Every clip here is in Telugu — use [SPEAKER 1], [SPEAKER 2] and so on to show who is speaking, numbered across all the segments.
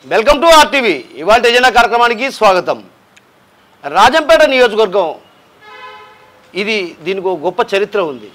[SPEAKER 1] Welcome to RTV. ఇవాళ ఎజెండా కార్యక్రమానికి స్వాగతం. రాజంపేట నియోజకవర్గం దీనికి ఒక గొప్ప చరిత్ర ఉంది.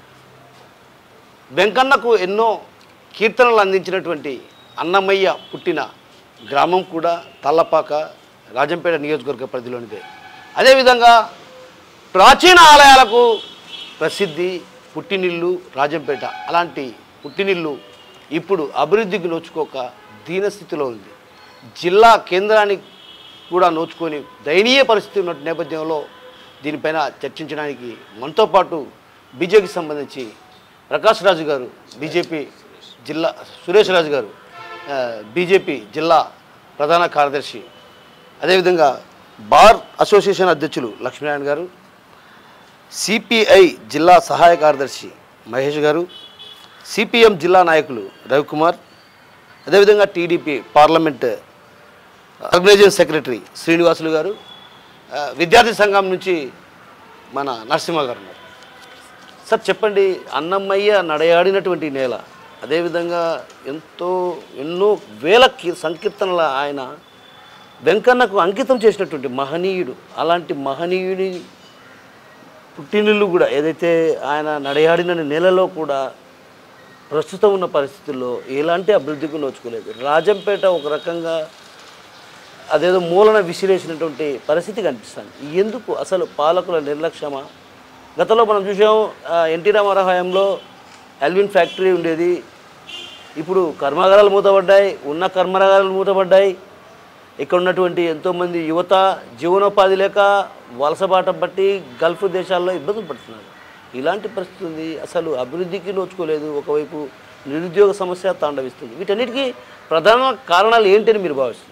[SPEAKER 1] వెంకన్నకు ఎన్నో కీర్తనలు అందించినటువంటి అన్నమయ్య పుట్టిన గ్రామం కూడా తల్లపాక రాజంపేట నియోజకవర్గ పరిధిలోనిదే. అదేవిధంగా ప్రాచీన ఆలయాలకు ప్రసిద్ధి పుట్టినిల్లు రాజంపేట. అలాంటి పుట్టినిల్లు ఇప్పుడు అభివృద్ధికి నోచుకోక దీనస్థితిలో ఉంది. జిల్లా కేంద్రానికి కూడా నోచుకొని దయనీయ పరిస్థితి ఉన్న నేపథ్యంలో దీనిపైన చర్చించడానికి మనతో పాటు బీజేపీకి సంబంధించి ప్రకాష్ రాజు గారు, బీజేపీ జిల్లా సురేష్ రాజు గారు, బీజేపీ జిల్లా ప్రధాన కార్యదర్శి, అదేవిధంగా బార్ అసోసియేషన్ అధ్యక్షులు లక్ష్మీనారాయణ గారు, సిపిఐ జిల్లా సహాయ కార్యదర్శి మహేష్ గారు, సిపిఎం జిల్లా నాయకులు రవికుమార్, అదేవిధంగా TDP parliament organizing secretary Srinivasulu గారు, విద్యార్థి సంఘం నుంచి మన నరసింహ గారు ఉన్నారు. సార్ చెప్పండి, అన్నమయ్య నడయాడినటువంటి నేల, అదేవిధంగా ఎన్నో వేల సంకీర్తనల ఆయన వెంకన్నకు అంకితం చేసినటువంటి మహనీయుడు. అలాంటి మహనీయుడి పుట్టినిల్లు కూడా ఏదైతే ఆయన నడయాడిన నేలలో కూడా ప్రస్తుతం ఉన్న పరిస్థితుల్లో ఎలాంటి అభివృద్ధికి నోచుకోలేదు. రాజంపేట ఒక రకంగా అదేదో మూలన విసిరేసినటువంటి పరిస్థితి కనిపిస్తుంది. ఎందుకు అసలు పాలకుల నిర్లక్ష్యమా? గతంలో మనం చూసాం, ఎన్టీ రామారావు హయాంలో ఎల్విన్ ఫ్యాక్టరీ ఉండేది. ఇప్పుడు కర్మాగారాలు మూతపడ్డాయి, ఉన్న కర్మాగారాలు మూతపడ్డాయి. ఇక్కడ ఉన్నటువంటి ఎంతోమంది యువత జీవనోపాధి లేక వలసబాట బట్టి గల్ఫ్ దేశాల్లో ఇబ్బందులు పడుతున్నారు. ఇలాంటి పరిస్థితి ఉంది. అసలు అభివృద్ధికి నోచుకోలేదు. ఒకవైపు నిరుద్యోగ సమస్య తాండవిస్తుంది. వీటన్నిటికీ ప్రధాన కారణాలు ఏంటని మీరు భావిస్తున్నారు?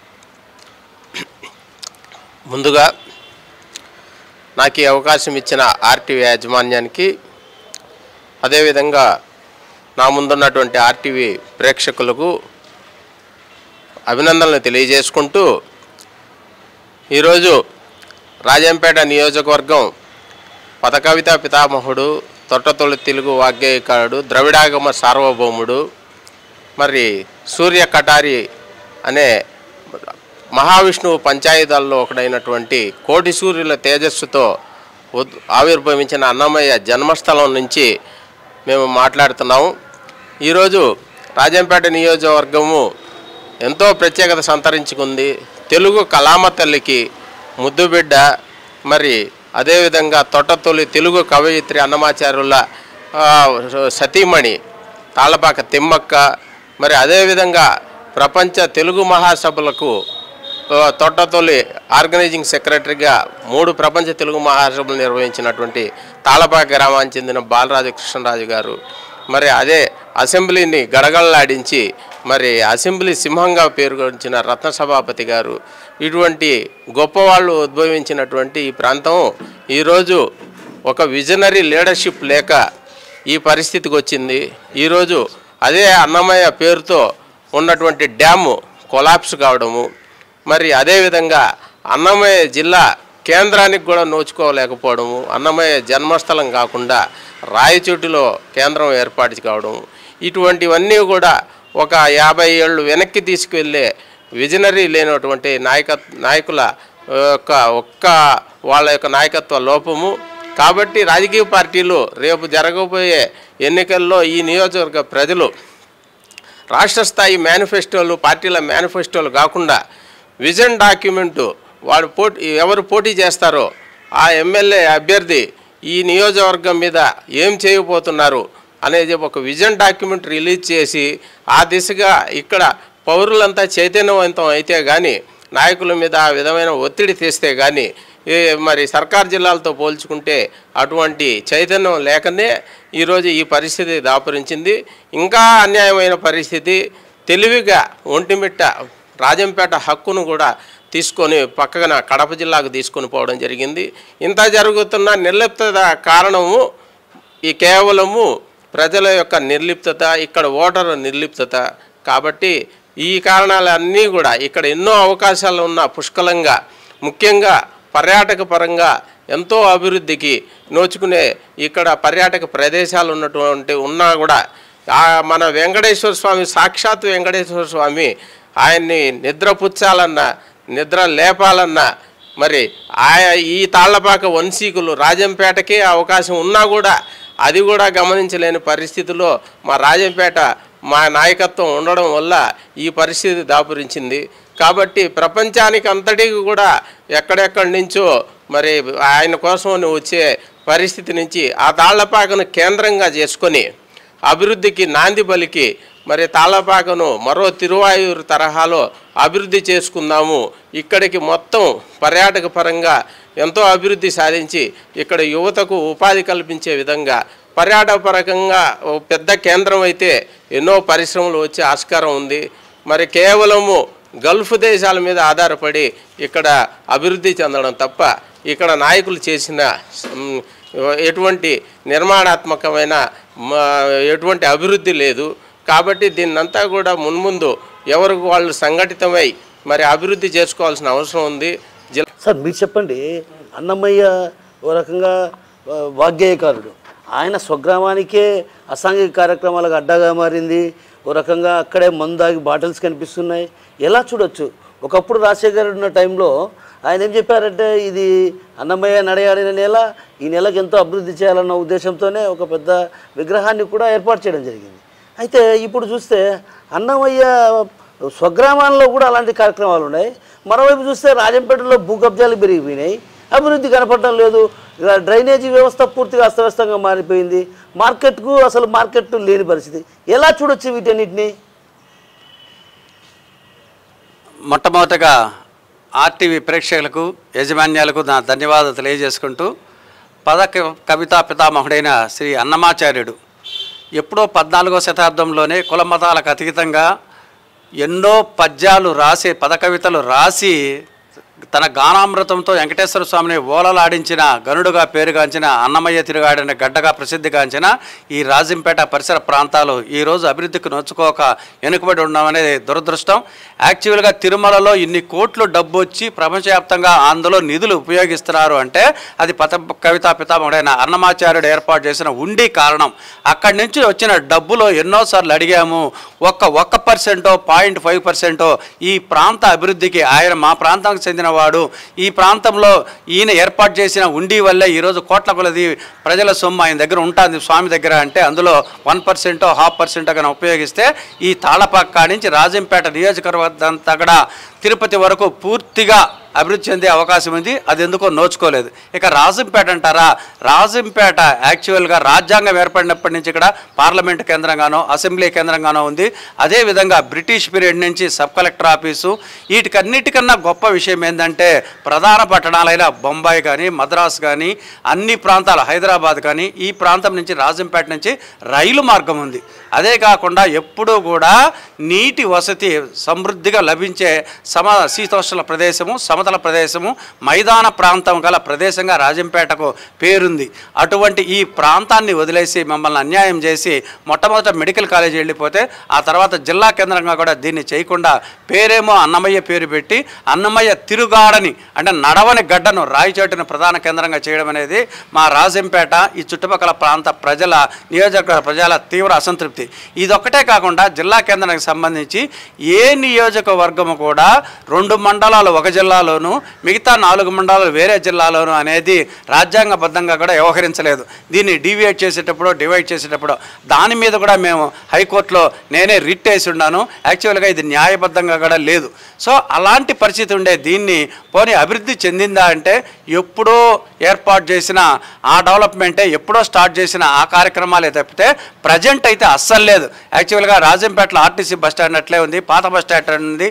[SPEAKER 2] ముందుగా నాకు ఈ అవకాశం ఇచ్చిన ఆర్టీవీ యాజమాన్యానికి, అదేవిధంగా నా ముందున్నటువంటి ఆర్టీవీ ప్రేక్షకులకు అభినందనలు తెలియజేసుకుంటూ, ఈరోజు రాజంపేట నియోజకవర్గం పదకవితా పితామహుడు, తొట్టతొలి తెలుగు వాగ్గేయకారుడు, ద్రవిడాగమ సార్వభౌముడు, మరి సూర్య కటారి అనే మహావిష్ణువు పంచాయుధాల్లో ఒకడైనటువంటి కోటి సూర్యుల తేజస్సుతో ఆవిర్భవించిన అన్నమయ్య జన్మస్థలం నుంచి మేము మాట్లాడుతున్నాము. ఈరోజు రాజంపేట నియోజకవర్గము ఎంతో ప్రత్యేకత సంతరించుకుంది. తెలుగు కళామ తల్లికి ముద్దుబిడ్డ, మరి అదేవిధంగా తొట్టతొలి తెలుగు కవయిత్రి అన్నమాచార్యుల సతీమణి తాళపాక తిమ్మక్క, మరి అదేవిధంగా ప్రపంచ తెలుగు మహాసభలకు తొట్టతొలి ఆర్గనైజింగ్ సెక్రటరీగా 3 ప్రపంచ తెలుగు మహాసభలు నిర్వహించినటువంటి తాళపాక గ్రామానికి చెందిన బాలరాజు కృష్ణరాజు గారు, మరి అదే అసెంబ్లీని గడగడలాడించి మరి అసెంబ్లీ సింహంగా పేరుగొంచిన రత్నసభాపతి గారు, ఇటువంటి గొప్పవాళ్ళు ఉద్భవించినటువంటి ఈ ప్రాంతం ఈరోజు ఒక విజనరీ లీడర్షిప్ లేక ఈ పరిస్థితికి వచ్చింది. ఈరోజు అదే అన్నమయ్య పేరుతో ఉన్నటువంటి డ్యాము కొలాప్స్ కావడము, మరి అదేవిధంగా అన్నమయ్య జిల్లా కేంద్రానికి కూడా నోచుకోలేకపోవడము, అన్నమయ్య జన్మస్థలం కాకుండా రాయచోటిలో కేంద్రం ఏర్పాటు కావడం, ఇటువంటివన్నీ కూడా ఒక 50 ఏళ్ళు వెనక్కి తీసుకువెళ్ళే విజనరీ లేనటువంటి నాయకుల వాళ్ళ యొక్క నాయకత్వ లోపము. కాబట్టి రాజకీయ పార్టీలు రేపు జరగబోయే ఎన్నికల్లో ఈ నియోజకవర్గ ప్రజలు రాష్ట్ర స్థాయి మేనిఫెస్టోలు, పార్టీల మేనిఫెస్టోలు కాకుండా విజన్ డాక్యుమెంటు ఎవరు పోటీ చేస్తారో ఆ ఎమ్మెల్యే అభ్యర్థి ఈ నియోజకవర్గం మీద ఏం చేయబోతున్నారు అనేది ఒక విజన్ డాక్యుమెంట్ రిలీజ్ చేసి ఆ దిశగా ఇక్కడ పౌరులంతా చైతన్యవంతం అయితే కానీ, నాయకుల మీద ఆ విధమైన ఒత్తిడి తెస్తే కానీ, మరి సర్కార్ జిల్లాలతో పోల్చుకుంటే అటువంటి చైతన్యం లేకనే ఈరోజు ఈ పరిస్థితి దాపురించింది. ఇంకా అన్యాయమైన పరిస్థితి. తెలివిగా ఒంటిమిట్ట రాజంపేట హక్కును కూడా తీసుకొని పక్కన కడప జిల్లాకు తీసుకొని పోవడం జరిగింది. ఇంత జరుగుతున్న నిర్లిప్తత కారణము ఈ కేవలము ప్రజల యొక్క నిర్లిప్తత, ఇక్కడ ఓటరు నిర్లిప్తత. కాబట్టి ఈ కారణాలన్నీ కూడా ఇక్కడ ఎన్నో అవకాశాలు ఉన్న పుష్కలంగా, ముఖ్యంగా పర్యాటక పరంగా ఎంతో అభివృద్ధికి నోచుకునే ఇక్కడ పర్యాటక ప్రదేశాలు ఉన్నా కూడా మన వెంకటేశ్వర స్వామి, సాక్షాత్ వెంకటేశ్వర స్వామి ఆయన్ని నిద్రపుచ్చాలన్నా నిద్ర లేపాలన్నా మరి ఈ తాళ్లపాక వంశీకులు రాజంపేటకే అవకాశం ఉన్నా కూడా అది కూడా గమనించలేని పరిస్థితిలో మా రాజంపేట మా నాయకత్వం ఉండడం వల్ల ఈ పరిస్థితి దాపురించింది. కాబట్టి ప్రపంచానికి అంతటికి కూడా ఎక్కడెక్కడి నుంచో మరి ఆయన కోసం వచ్చే పరిస్థితి నుంచి ఆ తాళ్లపాకను కేంద్రంగా చేసుకొని అభివృద్ధికి నాంది పలికి మరి తాళ్లపాకను మరో తిరువాయూరు తరహాలో అభివృద్ధి చేసుకుందాము, ఇక్కడికి మొత్తం పర్యాటక పరంగా ఎంతో అభివృద్ధి సాధించి ఇక్కడ యువతకు ఉపాధి కల్పించే విధంగా పర్యాటక పరంగా పెద్ద కేంద్రం అయితే ఎన్నో పరిశ్రమలు వచ్చే ఆస్కారం ఉంది. మరి కేవలము గల్ఫ్ దేశాల మీద ఆధారపడి ఇక్కడ అభివృద్ధి చెందడం తప్ప ఇక్కడ నాయకులు చేసిన ఎటువంటి నిర్మాణాత్మకమైన ఎటువంటి అభివృద్ధి లేదు. కాబట్టి దీన్నంతా కూడా మున్ముందు ఎవరికి వాళ్ళు సంఘటితమై మరి అభివృద్ధి చేసుకోవాల్సిన అవసరం ఉంది.
[SPEAKER 1] సార్ మీరు చెప్పండి, అన్నమయ్య ఓ రకంగా వాగ్గేయకారుడు, ఆయన స్వగ్రామానికే అసాంఘిక కార్యక్రమాలకు అడ్డాగా మారింది. ఓ రకంగా అక్కడే మందాగి బాటిల్స్ కనిపిస్తున్నాయి. ఎలా చూడొచ్చు? ఒకప్పుడు రాజశేఖర్ గారు ఉన్న టైంలో ఆయన ఏం చెప్పారంటే, ఇది అన్నమయ్య నడయాడిన నేల, ఈ నెలకు ఎంతో అభివృద్ధి చేయాలన్న ఉద్దేశంతోనే ఒక పెద్ద విగ్రహాన్ని కూడా ఏర్పాటు చేయడం జరిగింది. అయితే ఇప్పుడు చూస్తే అన్నమయ్య స్వగ్రామాల్లో కూడా అలాంటి కార్యక్రమాలు ఉన్నాయి. మరోవైపు చూస్తే రాజంపేటలో భూ కబ్జాలు పెరిగిపోయినాయి, అభివృద్ధి కనపడటం లేదు. డ్రైనేజీ వ్యవస్థ పూర్తిగా అస్తవ్యస్తంగా మారిపోయింది. మార్కెట్కు అసలు మార్కెట్ లేని పరిస్థితి. ఎలా చూడొచ్చు వీటన్నిటిని?
[SPEAKER 3] మొట్టమొదటగా ఆర్టీవీ ప్రేక్షకులకు యాజమాన్యాలకు నా ధన్యవాదాలు తెలియజేసుకుంటూ, కవితా పితామహుడైన శ్రీ అన్నమాచార్యుడు ఎప్పుడో 14వ శతాబ్దంలోనే కుల మతాలకు అతీతంగా ఎన్నో పద్యాలు రాసి కవితలు రాసి తన గానామృతంతో వెంకటేశ్వర స్వామిని ఓలలాడించిన గనుడుగా పేరుగాంచిన అన్నమయ్య తిరుగాడిన గడ్డగా ప్రసిద్ధిగాంచిన ఈ రాజంపేట పరిసర ప్రాంతాలు ఈరోజు అభివృద్ధికి నోచుకోక వెనుకబడి ఉండడం అనేది దురదృష్టం. యాక్చువల్గా తిరుమలలో ఇన్ని కోట్లు డబ్బు వచ్చి ప్రపంచవ్యాప్తంగా అందులో నిధులు ఉపయోగిస్తున్నారు అంటే అది కవితా పితామహుడైన అన్నమాచార్యుడు ఏర్పాటు చేసిన ఉండి కారణం. అక్కడి నుంచి వచ్చిన డబ్బులో ఎన్నోసార్లు అడిగాము, 1% 0.5% ఈ ప్రాంత అభివృద్ధికి ఆయన మా ప్రాంతానికి చెందిన వాడు, ఈ ప్రాంతంలో ఈయన ఏర్పాటు చేసిన ఉండి వల్లే ఈరోజు కోట్ల కొలది ప్రజల సొమ్ము ఆయన దగ్గర ఉంటుంది స్వామి దగ్గర అంటే అందులో 1% 0.5% కానీ ఉపయోగిస్తే ఈ తాళపాక నుంచి రాజంపేట నియోజకవర్గం అంతా కూడా తిరుపతి వరకు పూర్తిగా అభివృద్ధి చెందే అవకాశం ఉంది. అది ఎందుకో నోచుకోలేదు. ఇక రాజంపేట అంటారా, రాజంపేట యాక్చువల్గా రాజ్యాంగం ఏర్పడినప్పటి నుంచి ఇక్కడ పార్లమెంటు కేంద్రంగానో అసెంబ్లీ కేంద్రంగానో ఉంది. అదేవిధంగా బ్రిటిష్ పీరియడ్ నుంచి సబ్ కలెక్టర్ ఆఫీసు, వీటికన్నిటికన్నా గొప్ప విషయం ఏంటంటే ప్రధాన పట్టణాలైన బొంబాయి కానీ మద్రాసు కానీ అన్ని ప్రాంతాలు హైదరాబాద్ కానీ ఈ ప్రాంతం నుంచి రాజంపేట నుంచి రైలు మార్గం ఉంది. అదే కాకుండా ఎప్పుడూ కూడా నీటి వసతి సమృద్ధిగా లభించే శీతోష్ణ ప్రదేశము, సమతల ప్రదేశము, మైదాన ప్రాంతం గల ప్రదేశంగా రాజంపేటకు పేరుంది. అటువంటి ఈ ప్రాంతాన్ని వదిలేసి మమ్మల్ని అన్యాయం చేసి మొట్టమొదట మెడికల్ కాలేజీ వెళ్ళిపోతే ఆ తర్వాత జిల్లా కేంద్రంగా కూడా దీన్ని చేయకుండా పేరేమో అన్నమయ్య పేరు పెట్టి అన్నమయ్య తిరుగాడని అంటే నడవని గడ్డను రాయిచోటిని ప్రధాన కేంద్రంగా చేయడం అనేది మా రాజంపేట ఈ చుట్టుపక్కల ప్రాంత ప్రజల నియోజకవర్గ ప్రజల తీవ్ర అసంతృప్తి. ఇదొక్కటే కాకుండా జిల్లా కేంద్రానికి సంబంధించి ఏ నియోజకవర్గము కూడా 2 మండలాలు ఒక జిల్లాలోను మిగతా 4 మండలాలు వేరే జిల్లాలోను అనేది రాజ్యాంగబద్ధంగా కూడా వ్యవహరించలేదు. దీన్ని డివైడ్ చేసేటప్పుడు దాని మీద కూడా మేము హైకోర్టులో నేనే రిట్ వేసి ఉన్నాను. యాక్చువల్గా ఇది న్యాయబద్ధంగా కూడా లేదు. సో అలాంటి పరిస్థితి ఉండే దీన్ని పోనీ అభివృద్ధి చెందిందా అంటే ఎప్పుడో ఏర్పాటు చేసిన ఆ డెవలప్మెంటే ఎప్పుడో స్టార్ట్ చేసిన ఆ కార్యక్రమాలే తప్పితే ప్రజెంట్ అయితే అస్సలు లేదు. యాక్చువల్గా రాజంపేటలో ఆర్టీసీ బస్టాండ్ అట్లే ఉంది, పాత బస్టాండ్ ఉంది,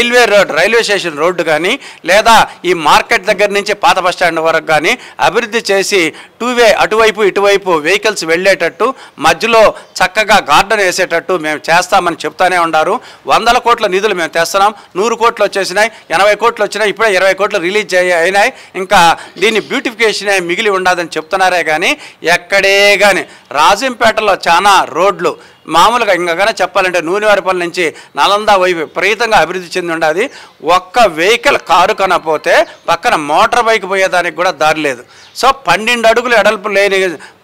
[SPEAKER 3] రైల్వే స్టేషన్ రోడ్డు కానీ లేదా ఈ మార్కెట్ దగ్గర నుంచి పాత బస్టాండ్ వరకు కానీ అభివృద్ధి చేసి 2 వే అటువైపు ఇటువైపు వెహికల్స్ వెళ్ళేటట్టు మధ్యలో చక్కగా గార్డెన్ వేసేటట్టు మేము చేస్తామని చెప్తానే ఉన్నారు. 100 కోట్ల నిధులు మేము తెస్తున్నాం. 100 కోట్లు వచ్చేసినాయి, 80 కోట్లు వచ్చినాయి, ఇప్పుడే 20 కోట్లు రిలీజ్ అయినాయి. ఇంకా దీన్ని బ్యూటిఫికేషన్ మిగిలి ఉండదని చెప్తున్నారే కానీ ఎక్కడే కానీ రాజంపేటలో చాలా రోడ్లు మామూలుగా ఇంకగానే చెప్పాలంటే నూనెవారిపల్లి నుంచి నలంద వైపు విపరీతంగా అభివృద్ధి చెంది ఉండదు. ఒక్క వెహికల్ కారు కనపోతే పక్కన మోటార్ బైక్ పోయేదానికి కూడా దారి లేదు. సో 12 అడుగులు ఎడల్పు లేని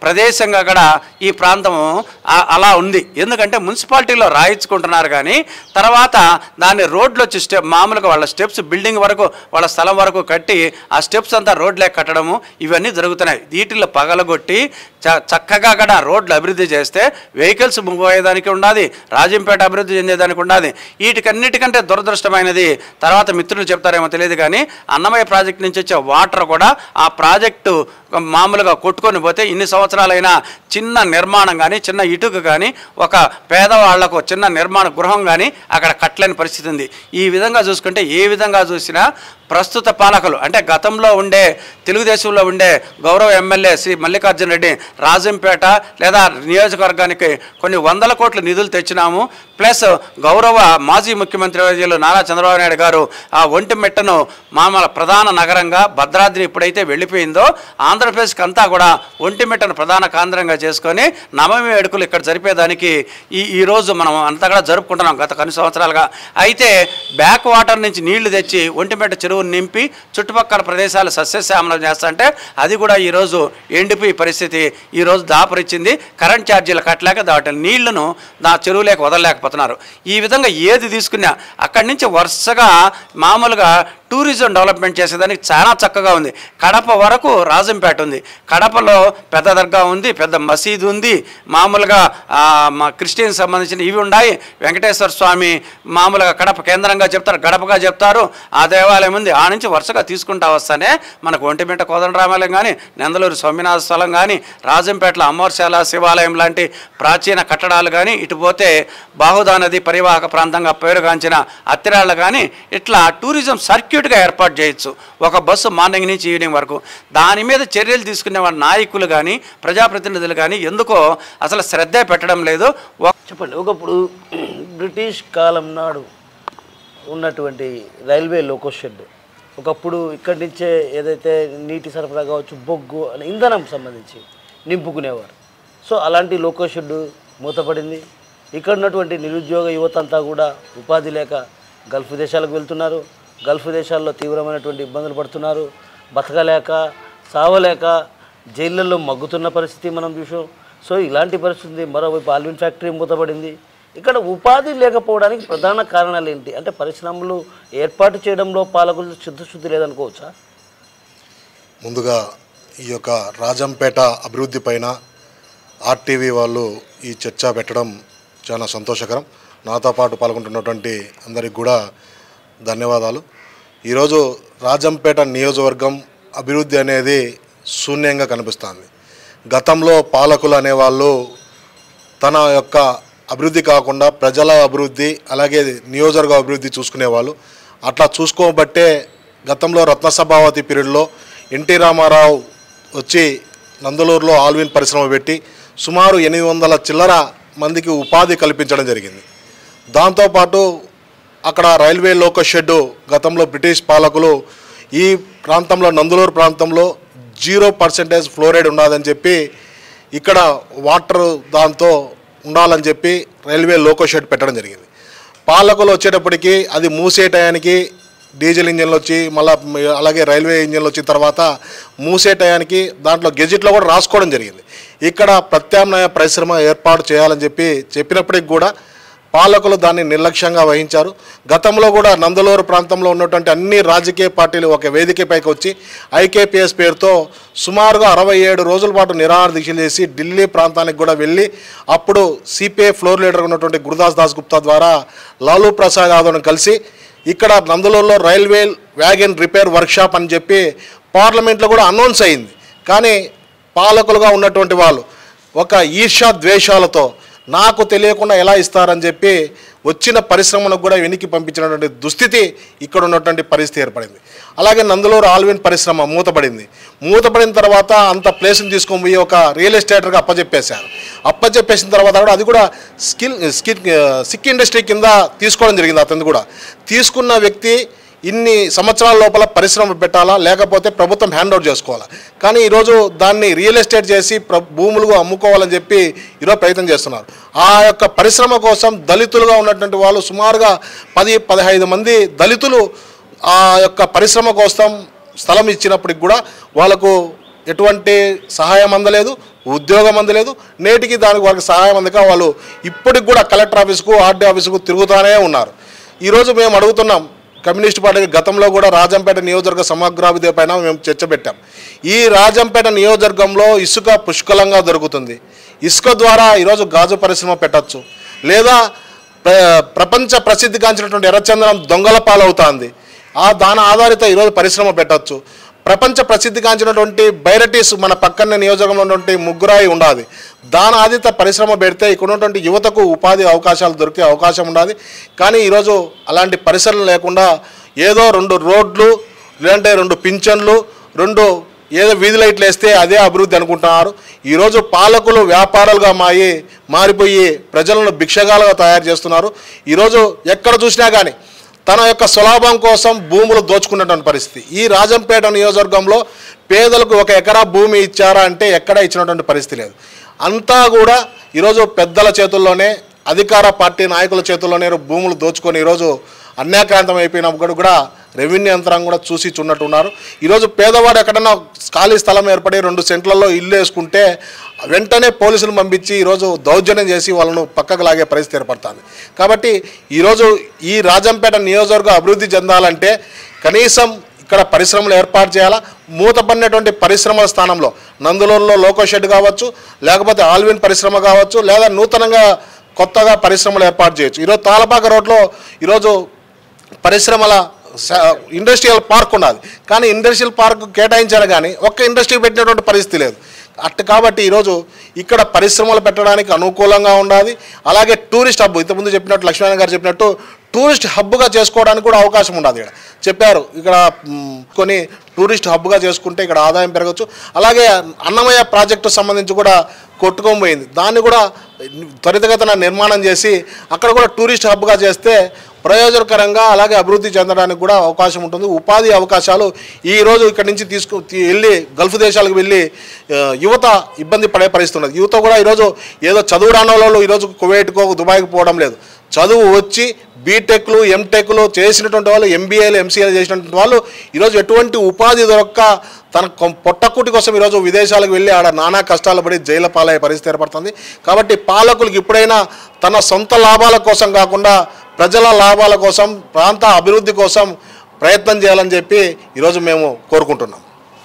[SPEAKER 3] ప్రదేశంగా కూడా ఈ ప్రాంతం అలా ఉంది. ఎందుకంటే మున్సిపాలిటీలో రాయించుకుంటున్నారు కానీ తర్వాత దాన్ని రోడ్లు వచ్చి మామూలుగా వాళ్ళ స్టెప్స్ బిల్డింగ్ వరకు వాళ్ళ స్థలం వరకు కట్టి ఆ స్టెప్స్ అంతా రోడ్లే కట్టడము ఇవన్నీ జరుగుతున్నాయి. వీటిల్లో పగలగొట్టి చక్కగా కూడా రోడ్లు అభివృద్ధి చేస్తే వెహికల్స్ మూవ్ అయ్యేదానికి ఉండాలి, రాజంపేట అభివృద్ధి చెందేదానికి ఉండాలి. వీటికన్నిటికంటే దురదృష్టమైనది తర్వాత మిత్రులు చెప్తారేమో తెలియదు కానీ అన్నమయ్య ప్రాజెక్టు నుంచి వచ్చే వాటర్ కూడా ఆ ప్రాజెక్టు మామూలుగా కొట్టుకొని పోతే ఇన్ని సంవత్సరాలైనా చిన్న నిర్మాణం కానీ చిన్న ఇటుక కానీ ఒక పేదవాళ్లకు చిన్న నిర్మాణ గృహం కానీ అక్కడ కట్టలేని పరిస్థితి ఉంది. ఈ విధంగా చూసుకుంటే ఏ విధంగా చూసినా ప్రస్తుత పాలకులు అంటే గతంలో ఉండే తెలుగుదేశంలో ఉండే గౌరవ ఎమ్మెల్యే శ్రీ మల్లికార్జున రెడ్డి రాజంపేట లేదా నియోజకవర్గానికి కొన్ని వందల కోట్ల నిధులు తెచ్చినాము. ప్లస్ గౌరవ మాజీ ముఖ్యమంత్రి వర్యులు నారా చంద్రబాబు నాయుడు గారు ఆ ఒంటిమిట్టను మామూలు ప్రధాన నగరంగా భద్రాద్రి ఎప్పుడైతే వెళ్ళిపోయిందో ఆంధ్రప్రదేశ్కి అంతా కూడా ఒంటిమిట్టను ప్రధాన కేంద్రంగా చేసుకొని నవమి వేడుకలు ఇక్కడ జరిపేదానికి ఈరోజు మనం అంతా కూడా జరుపుకుంటున్నాం గత కొన్ని సంవత్సరాలుగా. అయితే బ్యాక్ వాటర్ నుంచి నీళ్లు తెచ్చి ఒంటిమిట్ట చెరువును నింపి చుట్టుపక్కల ప్రదేశాలు సస్యశ్యామలం చేస్తుంటే అది కూడా ఈరోజు ఎండిపోయి పరిస్థితి ఈరోజు దాపరిచ్చింది. కరెంట్ ఛార్జీలు కట్టలేక దాటి నీళ్లను చెరువులేక వదలలేకపోతున్నారు. ఈ విధంగా ఏది తీసుకున్నా అక్కడి నుంచి వరుసగా మామూలుగా టూరిజం డెవలప్మెంట్ చేసేదానికి చాలా చక్కగా ఉంది. కడప వరకు రాజంపేట ఉంది, కడపలో పెద్ద దర్గా ఉంది, పెద్ద మసీదు ఉంది, మామూలుగా మా క్రిస్టియన్ సంబంధించిన ఇవి ఉన్నాయి. వెంకటేశ్వర స్వామి మామూలుగా కడప కేంద్రంగా చెప్తారు, గడపగా చెప్తారు, ఆ దేవాలయం ఉంది. ఆ నుంచి వరుసగా తీసుకుంటా వస్తానే మనకు ఒంటిమిట్ట కోదండరామాలయం కానీ నెందలూరు స్వామినాథ స్థలం కానీ రాజంపేటలో అమ్మోర్శాల శివాలయం లాంటి ప్రాచీన కట్టడాలు కానీ ఇటు పోతే బాహుదా నది పరివాహక ప్రాంతంగా పేరుగాంచిన అత్తిరాళ్ళు కానీ ఇట్లా టూరిజం సర్క్యూట్గా ఏర్పాటు చేయొచ్చు ఒక బస్సు మార్నింగ్ నుంచి ఈవినింగ్ వరకు. దాని మీద చర్యలు తీసుకునే వాళ్ళ నాయకులు కానీ ప్రజాప్రతినిధులు కానీ ఎందుకో అసలు శ్రద్ధ పెట్టడం లేదు.
[SPEAKER 1] చెప్పండి, ఒకప్పుడు బ్రిటిష్ కాలం నాడు ఉన్నటువంటి రైల్వే లోకో షెడ్ ఒకప్పుడు ఇక్కడి నుంచే ఏదైతే నీటి సరఫరా కావచ్చు బొగ్గు అనే ఇంధనం సంబంధించి నింపుకునేవారు. సో అలాంటి లోకో షెడ్ మూతపడింది. ఇక్కడ ఉన్నటువంటి నిరుద్యోగ యువత అంతా కూడా ఉపాధి లేక గల్ఫ్ దేశాలకు వెళ్తున్నారు. గల్ఫ్ దేశాల్లో తీవ్రమైనటువంటి ఇబ్బందులు పడుతున్నారు. బతకలేక సావలేక జైళ్ళల్లో మగ్గుతున్న పరిస్థితి మనం చూసాం. సో ఇలాంటి పరిస్థితి. మరోవైపు ఆల్విన్ ఫ్యాక్టరీ మూతపడింది. ఇక్కడ ఉపాధి లేకపోవడానికి ప్రధాన కారణాలు ఏంటి? అంటే పరిశ్రమలు ఏర్పాటు చేయడంలో పాలకులు చిత్తశుద్ధి లేదనుకోవచ్చా?
[SPEAKER 4] ముందుగా ఈ యొక్క రాజంపేట అభివృద్ధి పైన ఆర్టీవీ వాళ్ళు ఈ చర్చ పెట్టడం చాలా సంతోషకరం. నాతో పాటు పాల్గొంటున్నటువంటి అందరికి కూడా ధన్యవాదాలు. ఈరోజు రాజంపేట నియోజకవర్గం అభివృద్ధి అనేది శూన్యంగా కనిపిస్తుంది. గతంలో పాలకులు అనేవాళ్ళు తన యొక్క అభివృద్ధి కాకుండా ప్రజల అభివృద్ధి అలాగే నియోజకవర్గ అభివృద్ధి చూసుకునేవాళ్ళు. అట్లా చూసుకోబట్టే గతంలో రత్నసభావతి పీరియడ్లో ఎన్టీ రామారావు వచ్చి నందలూరులో ఆల్విన్ పరిశ్రమ పెట్టి సుమారు 800 చిల్లర మందికి ఉపాధి కల్పించడం జరిగింది. దాంతోపాటు అక్కడ రైల్వే లోకో షెడ్ గతంలో బ్రిటిష్ పాలకులు ఈ ప్రాంతంలో నందలూరు ప్రాంతంలో 0% ఫ్లోరైడ్ ఉన్నదని చెప్పి ఇక్కడ వాటర్ దాంతో ఉండాలని చెప్పి రైల్వే లోకో షెడ్ పెట్టడం జరిగింది. పాలకులు వచ్చేటప్పటికి అది మూసే టయానికి డీజిల్ ఇంజన్లు వచ్చి మళ్ళీ అలాగే రైల్వే ఇంజన్లు వచ్చిన తర్వాత మూసే టయానికి దాంట్లో గెజిట్లో కూడా రాసుకోవడం జరిగింది. ఇక్కడ ప్రత్యామ్నాయ పరిశ్రమ ఏర్పాటు చేయాలని చెప్పినప్పటికి కూడా పాలకులు దాన్ని నిర్లక్ష్యంగా వహించారు. గతంలో కూడా నందలూరు ప్రాంతంలో ఉన్నటువంటి అన్ని రాజకీయ పార్టీలు ఒక వేదికపైకి వచ్చి ఐకేపీఎస్ పేరుతో సుమారుగా 67 రోజుల పాటు నిరాహార దీక్షలు చేసి ఢిల్లీ ప్రాంతానికి కూడా వెళ్ళి అప్పుడు సిపిఐ ఫ్లోర్ లీడర్ ఉన్నటువంటి గురుదాస్ దాస్ గుప్తా ద్వారా లాలూ ప్రసాద్ యాదవ్ను కలిసి ఇక్కడ నందలూరులో రైల్వే వ్యాగన్ రిపేర్ వర్క్షాప్ అని చెప్పి పార్లమెంట్లో కూడా అనౌన్స్ అయింది. కానీ పాలకులుగా ఉన్నటువంటి వాళ్ళు ఒక ఈర్ష్యా ద్వేషాలతో నాకు తెలియకుండా ఎలా ఇస్తారని చెప్పి వచ్చిన పరిశ్రమను కూడా వెనక్కి పంపించినటువంటి దుస్థితి ఇక్కడ ఉన్నటువంటి పరిస్థితి ఏర్పడింది. అలాగే నందలూరు ఆల్విన్ పరిశ్రమ మూతపడిన తర్వాత అంత ప్లేస్ని తీసుకొని పోయి ఒక రియల్ ఎస్టేటర్గా అప్పచెప్పేసిన తర్వాత కూడా అది కూడా సిక్ ఇండస్ట్రీ కింద తీసుకోవడం జరిగింది. అతను కూడా తీసుకున్న వ్యక్తి ఇన్ని సంవత్సరాల లోపల పరిశ్రమ పెట్టాలా లేకపోతే ప్రభుత్వం హ్యాండ్ ఓవర్ చేసుకోవాలా. కానీ ఈరోజు దాన్ని రియల్ ఎస్టేట్ చేసి భూములు అమ్ముకోవాలని చెప్పి ఈరోజు ప్రయత్నం చేస్తున్నారు. ఆ యొక్క పరిశ్రమ కోసం దళితులుగా ఉన్నటువంటి వాళ్ళు సుమారుగా 10-15 మంది దళితులు ఆ యొక్క పరిశ్రమ కోసం స్థలం ఇచ్చినప్పటికి కూడా వాళ్ళకు ఎటువంటి సహాయం అందలేదు. ఉద్యోగం అందలేదు, నేటికి దానికి వారికి సహాయం అందక వాళ్ళు ఇప్పటికి కూడా కలెక్టర్ ఆఫీసుకు ఆర్డీ ఆఫీసుకు తిరుగుతూనే ఉన్నారు. ఈరోజు మేము అడుగుతున్నాం, కమ్యూనిస్ట్ పార్టీకి గతంలో కూడా రాజంపేట నియోజకవర్గ సమగ్రాభివృద్ధి పైన మేము చర్చ పెట్టాం. ఈ రాజంపేట నియోజకవర్గంలో ఇసుక పుష్కలంగా దొరుకుతుంది. ఇసుక ద్వారా ఈరోజు గాజు పరిశ్రమ పెట్టచ్చు, లేదా ప్రపంచ ప్రసిద్ధిగాంచినటువంటి ఎర్రచందనం దొంగల పాలవుతుంది, దాని ఆధారిత ఈరోజు పరిశ్రమ పెట్టచ్చు. ప్రపంచ ప్రసిద్ధిగాంచినటువంటి బైరటీస్ మన పక్కన నియోజకవర్గంలో ఉన్నటువంటి ముగ్గురాయి ఉండాలి, దాని ఆధారిత పరిశ్రమ పెడితే ఇక్కడ ఉన్నటువంటి యువతకు ఉపాధి అవకాశాలు దొరికే అవకాశం ఉండాలి. కానీ ఈరోజు అలాంటి పరిశ్రమలు లేకుండా ఏదో 2 రోడ్లు, లేదంటే 2 పింఛన్లు, 2 ఏదో వీధి లైట్లు వేస్తే అదే అభివృద్ధి అనుకుంటున్నారు. ఈరోజు పాలకులు వ్యాపారాలుగా మారిపోయి ప్రజలను భిక్షగాలుగా తయారు చేస్తున్నారు. ఈరోజు ఎక్కడ చూసినా కానీ తన యొక్క స్వలాభం కోసం భూములు దోచుకున్నటువంటి పరిస్థితి. ఈ రాజంపేట నియోజకవర్గంలో పేదలకు 1 ఎకరా భూమి ఇచ్చారా అంటే ఎక్కడ ఇచ్చినటువంటి పరిస్థితి లేదు. అంతా కూడా ఈరోజు పెద్దల చేతుల్లోనే, అధికార పార్టీ నాయకుల చేతుల్లోనే భూములు దోచుకొని ఈరోజు అన్యాక్రాంతం అయిపోయినప్పుడు కూడా రెవెన్యూ యంత్రాంగం కూడా చూసి చున్నట్టున్నారు. ఈరోజు పేదవాడు ఎక్కడన్నా ఖాళీ స్థలం ఏర్పడి 2 సెంట్లలో ఇల్లు వేసుకుంటే వెంటనే పోలీసులు పంపించి ఈరోజు దౌర్జన్యం చేసి వాళ్ళను పక్కకు లాగే పరిస్థితి ఏర్పడుతుంది. కాబట్టి ఈరోజు ఈ రాజంపేట నియోజకవర్గం అభివృద్ధి చెందాలంటే కనీసం ఇక్కడ పరిశ్రమలు ఏర్పాటు చేయాలా. మూతపడినటువంటి పరిశ్రమల స్థానంలో నందులూరులో లోకో షెడ్ కావచ్చు, లేకపోతే ఆల్విన్ పరిశ్రమ కావచ్చు, లేదా నూతనంగా కొత్తగా పరిశ్రమలు ఏర్పాటు చేయొచ్చు. ఈరోజు తాళపాక రోడ్లో ఈరోజు పరిశ్రమల ఇండస్ట్రియల్ పార్క్ ఉన్నది, కానీ ఇండస్ట్రియల్ పార్క్ కేటాయించారు కానీ ఒక్క ఇండస్ట్రీ పెట్టినటువంటి పరిస్థితి లేదు. కాబట్టి ఈరోజు ఇక్కడ పరిశ్రమలు పెట్టడానికి అనుకూలంగా ఉండాలి. అలాగే టూరిస్ట్ హబ్, ఇంతకుముందు చెప్పినట్టు లక్ష్మీనారాయణ గారు చెప్పినట్టు టూరిస్ట్ హబ్గా చేసుకోవడానికి కూడా అవకాశం ఉండదు. ఇక్కడ చెప్పారు, ఇక్కడ కొన్ని టూరిస్ట్ హబ్గా చేసుకుంటే ఇక్కడ ఆదాయం పెరగచ్చు. అలాగే అన్నమయ్య ప్రాజెక్టు సంబంధించి కూడా కొట్టుకొని పోయింది, దాన్ని కూడా త్వరితగతిన నిర్మాణం చేసి అక్కడ కూడా టూరిస్ట్ హబ్గా చేస్తే ప్రయోజనకరంగా అలాగే అభివృద్ధి చెందడానికి కూడా అవకాశం ఉంటుంది. ఉపాధి అవకాశాలు ఈరోజు ఇక్కడి నుంచి వెళ్ళి గల్ఫ్ దేశాలకు వెళ్ళి యువత ఇబ్బంది పడే పరిస్థితి ఉన్నది. యువత కూడా ఈరోజు ఏదో చదువు రాని వాళ్ళు ఈరోజు కువైట్కో దుబాయ్కి పోవడం లేదు, చదువు వచ్చి బీటెక్లు ఎంటెక్లు చేసినటువంటి వాళ్ళు, ఎంబీఏలు ఎంసీఏలు చేసినటువంటి వాళ్ళు ఈరోజు ఎటువంటి ఉపాధి దొరక్క తన పొట్టకుటి కోసం ఈరోజు విదేశాలకు వెళ్ళి ఆడ నానా కష్టాలు పడి జైలు పాలయ్యే పరిస్థితి ఏర్పడుతుంది. కాబట్టి పాలకులకు ఇప్పుడైనా తన సొంత లాభాల కోసం కాకుండా ప్రజల లాభాల కోసం, ప్రాంత అభివృద్ధి కోసం ప్రయత్నం చేయాలని చెప్పి ఈరోజు మేము కోరుకుంటున్నాం.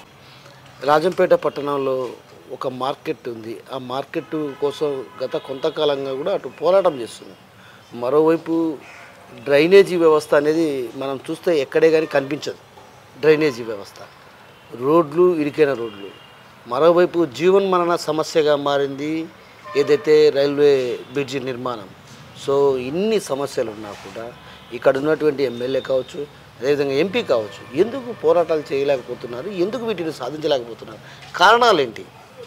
[SPEAKER 1] రాజంపేట పట్టణంలో ఒక మార్కెట్ ఉంది, ఆ మార్కెట్ కోసం గత కొంతకాలంగా కూడా అటు పోరాటం చేస్తుంది. మరోవైపు డ్రైనేజీ వ్యవస్థ అనేది మనం చూస్తే ఎక్కడే కానీ కనిపించదు. డ్రైనేజీ వ్యవస్థ, రోడ్లు, ఇరుకైన రోడ్లు. మరోవైపు జీవన్మరణ సమస్యగా మారింది ఏదైతే రైల్వే బ్రిడ్జి నిర్మాణం. సో ఇన్ని సమస్యలు ఉన్నా కూడా ఇక్కడ ఉన్నటువంటి ఎమ్మెల్యే కావచ్చు, అదేవిధంగా ఎంపీ కావచ్చు, ఎందుకు పోరాటాలు చేయలేకపోతున్నారు, ఎందుకు వీటిని సాధించలేకపోతున్నారు, కారణాలు ఏంటి?